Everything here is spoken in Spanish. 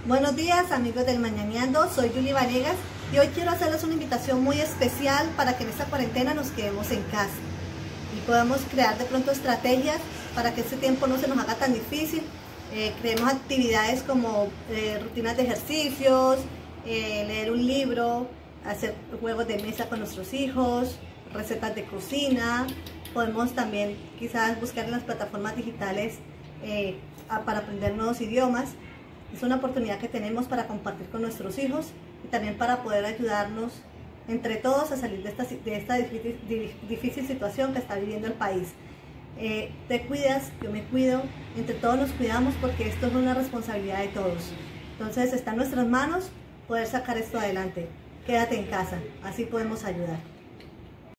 Buenos días, amigos del Mañaneando, soy Julie Vanegas y hoy quiero hacerles una invitación muy especial para que en esta cuarentena nos quedemos en casa y podamos crear de pronto estrategias para que este tiempo no se nos haga tan difícil. Creemos actividades como rutinas de ejercicios, leer un libro, hacer juegos de mesa con nuestros hijos, recetas de cocina. Podemos también quizás buscar en las plataformas digitales para aprender nuevos idiomas. Es una oportunidad que tenemos para compartir con nuestros hijos y también para poder ayudarnos entre todos a salir de esta difícil situación que está viviendo el país. Te cuidas, yo me cuido, entre todos nos cuidamos porque esto es una responsabilidad de todos. Entonces está en nuestras manos poder sacar esto adelante. Quédate en casa, así podemos ayudar.